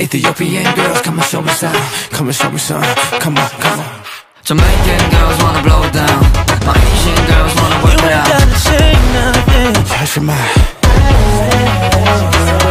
Ethiopian girls, come and show me some. Come and show me some. Come on, come on. Jamaican girls wanna blow it down. My Asian girls wanna work it out. You ain't gotta say nothing. Touch your mind.